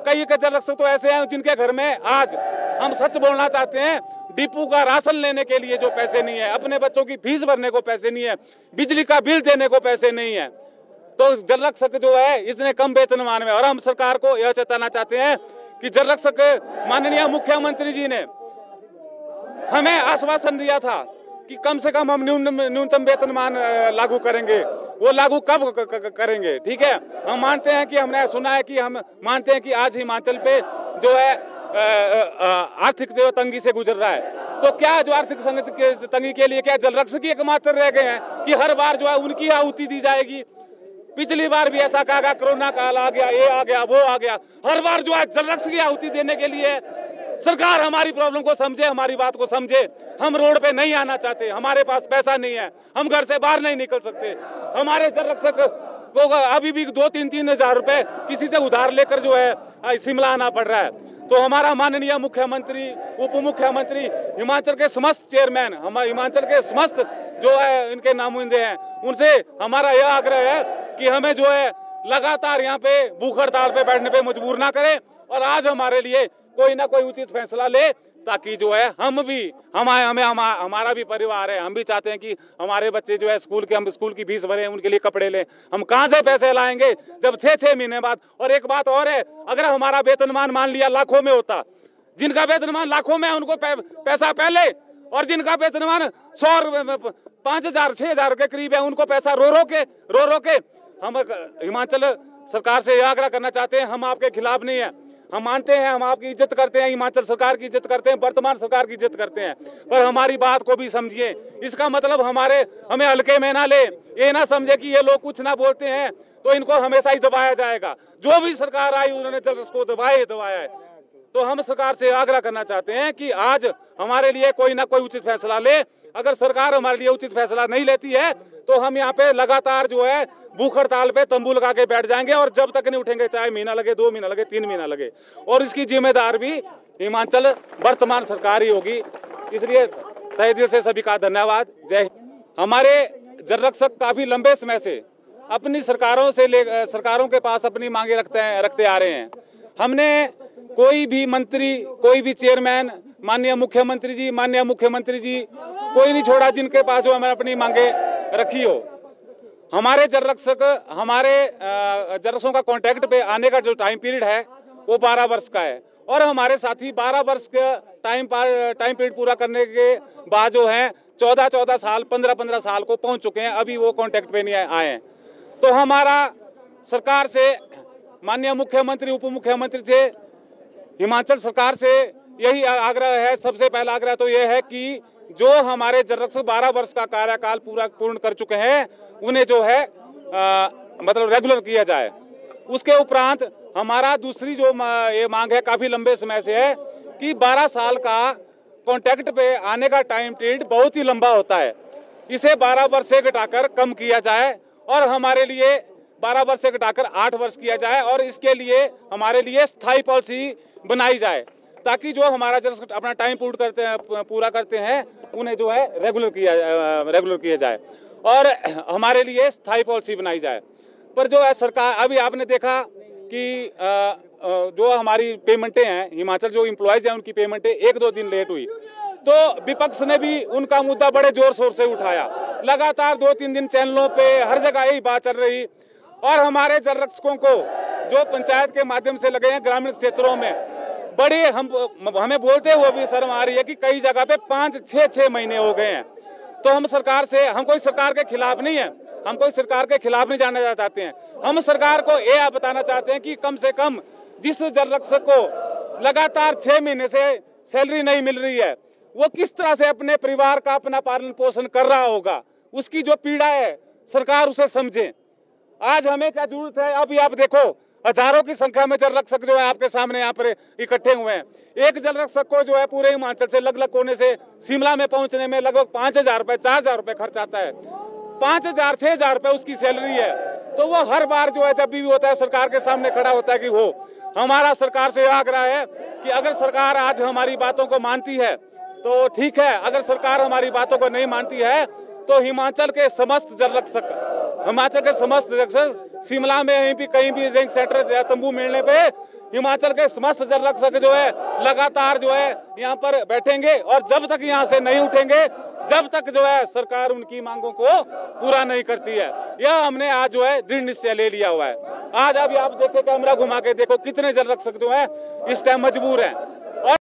कई के जल रक्षक तो ऐसे हैं जिनके घर में आज हम सच बोलना चाहते हैं, डिपू का राशन लेने के लिए जो पैसे नहीं है, अपने बच्चों की फीस भरने को पैसे नहीं है, बिजली का बिल देने को पैसे नहीं है। तो जल रक्षक जो है इतने कम वेतनमान में, और हम सरकार को यह चेताना चाहते हैं कि जल रक्षक माननीय मुख्यमंत्री जी ने हमें आश्वासन दिया था कि कम से कम हम न्यूनतम वेतनमान लागू करेंगे। वो लागू कब करेंगे? ठीक है, हम मानते हैं कि हमने सुना है कि हम मानते हैं कि आज हिमाचल पे जो है आर्थिक जो तंगी से गुजर रहा है, तो क्या जो आर्थिक तंगी के लिए क्या जल रक्षक ही एकमात्र रह गए हैं कि हर बार जो है उनकी आहुति दी जाएगी? पिछली बार भी ऐसा कहा, कोरोना काल आ गया, ये आ गया, वो आ गया, हर बार जो है जल रक्षक की आहुति देने के लिए। सरकार हमारी प्रॉब्लम को समझे, हमारी बात को समझे। हम रोड पे नहीं आना चाहते, हमारे पास पैसा नहीं है, हम घर से बाहर नहीं निकल सकते। हमारे जल रक्षक को अभी भी 2-3 हजार रुपए किसी से उधार लेकर जो है शिमला आना पड़ रहा है। तो हमारा माननीय मुख्यमंत्री, उप मुख्यमंत्री, हिमाचल के समस्त चेयरमैन, हमारे हिमाचल के समस्त जो है इनके नुमाइंदे हैं, उनसे हमारा यह आग्रह है कि हमें जो है लगातार यहाँ पे भूख हड़ताल पे बैठने पे मजबूर ना करें, और आज हमारे लिए कोई ना कोई उचित फैसला ले, ताकि जो है हमारा भी परिवार है, हम भी चाहते हैं कि हमारे बच्चे जो है हम स्कूल की फीस भरें, उनके लिए कपड़े लें। हम कहाँ से पैसे लाएंगे जब 6-6 महीने बाद? और एक बात और है, अगर हमारा वेतनमान मान लिया लाखों में होता, जिनका वेतनमान लाखों में है उनको पैसा पहले, और जिनका वेतनमान 5,000-6,000 के करीब है उनको पैसा रो रो के। हम हिमाचल सरकार से यह आग्रह करना चाहते हैं, हम आपके खिलाफ नहीं है, हम मानते हैं, हम आपकी इज्जत करते हैं, हिमाचल सरकार की इज्जत करते हैं, वर्तमान सरकार की इज्जत करते हैं, पर हमारी बात को भी समझिए। इसका मतलब हमें हल्के में ना ले, ये ना समझे कि ये लोग कुछ ना बोलते हैं तो इनको हमेशा ही दबाया जाएगा। जो भी सरकार आई उन्होंने जल रक्षक को दबाया है। तो हम सरकार से आग्रह करना चाहते हैं कि आज हमारे लिए कोई ना कोई उचित फैसला ले। अगर सरकार हमारे लिए उचित फैसला नहीं लेती है तो हम यहाँ पे लगातार जो है भूख हड़ताल पे तंबू लगा के बैठ जाएंगे, और जब तक नहीं उठेंगे, चाहे महीना लगे, 2 महीना लगे, 3 महीना लगे, और इसकी जिम्मेदार भी हिमाचल वर्तमान सरकार ही होगी। इसलिए तहे दिल से सभी का धन्यवाद। जय हिंद। हमारे जल रक्षक काफी लंबे समय से अपनी सरकारों के पास अपनी मांगे रखते आ रहे हैं। हमने कोई भी मंत्री, कोई भी चेयरमैन, माननीय मुख्यमंत्री जी कोई नहीं छोड़ा जिनके पास जो हमें अपनी मांगे रखी हो। हमारे जल रक्षकों का कॉन्ट्रैक्ट पे आने का जो टाइम पीरियड है वो 12 वर्ष का है, और हमारे साथी 12 वर्ष का टाइम पीरियड पूरा करने के बाद जो है 14 साल, 15 साल को पहुंच चुके हैं, अभी वो कॉन्ट्रैक्ट पे नहीं आए हैं। तो हमारा सरकार से, माननीय मुख्यमंत्री, उप मुख्यमंत्री से, हिमाचल सरकार से यही आग्रह है। सबसे पहला आग्रह तो यह है कि जो हमारे जल रक्षक 12 वर्ष का कार्यकाल पूर्ण कर चुके हैं उन्हें जो है मतलब रेगुलर किया जाए। उसके उपरांत हमारा दूसरी जो ये मांग है, काफी लंबे समय से है, कि 12 साल का कॉन्ट्रैक्ट पे आने का टाइम पीरियड बहुत ही लंबा होता है, इसे 12 वर्ष से घटाकर कम किया जाए, और हमारे लिए 12 वर्ष से घटाकर 8 वर्ष किया जाए, और इसके लिए हमारे लिए स्थायी पॉलिसी बनाई जाए, ताकि जो हमारा जल रक्षक अपना टाइम पूरा करते हैं उन्हें जो है रेगुलर किया जाए, और हमारे लिए स्थायी पॉलिसी बनाई जाए। पर जो है सरकार, अभी आपने देखा कि जो हमारी पेमेंटें हैं, हिमाचल जो एम्प्लॉयज हैं उनकी पेमेंटें 1-2 दिन लेट हुई, तो विपक्ष ने भी उनका मुद्दा बड़े जोर शोर से उठाया। लगातार 2-3 दिन चैनलों पे हर जगह यही बात चल रही, और हमारे जल रक्षकों को जो पंचायत के माध्यम से लगे हैं ग्रामीण क्षेत्रों में, बड़े हमें बोलते हुए भी शर्म आ रही है कि कई जगह पे 5-6 महीने हो गए हैं। तो हम कोई सरकार के खिलाफ नहीं है, हम कोई सरकार के खिलाफ नहीं जाना चाहते हैं। हम सरकार को ये बताना चाहते हैं कि कम से कम जिस जल रक्षक को लगातार 6 महीने से सैलरी नहीं मिल रही है, वो किस तरह से अपने परिवार का अपना पालन पोषण कर रहा होगा, उसकी जो पीड़ा है सरकार उसे समझे। आज हमें क्या जरूरत है? अभी आप देखो हजारों की संख्या में जल रक्षक जो है आपके सामने यहाँ पर इकट्ठे हुए हैं। एक जल रक्षक को जो है पूरे हिमाचल से अलग अलग कोने से शिमला में पहुंचने में लगभग 5,000 रुपए, 4,000 रुपए खर्च आता है। 5,000-6,000 रुपए उसकी सैलरी है। तो वो हर बार जो है जब भी होता है सरकार के सामने खड़ा होता है कि हो। हमारा सरकार से आग्रह है कि अगर सरकार आज हमारी बातों को मानती है तो ठीक है, अगर सरकार हमारी बातों को नहीं मानती है तो हिमाचल के समस्त जल रक्षक शिमला में कहीं भी रैंक सेंटर या तंबू मिलने पे हिमाचल के समस्त जल रक्षक जो है लगातार जो है यहाँ पर बैठेंगे और जब तक यहाँ से नहीं उठेंगे, जब तक जो है सरकार उनकी मांगों को पूरा नहीं करती है। यह हमने आज जो है दृढ़ निश्चय ले लिया हुआ है। आज अभी आप देखो, कैमरा घुमा के देखो, कितने जल रक्षक जो है इस टाइम मजबूर हैं।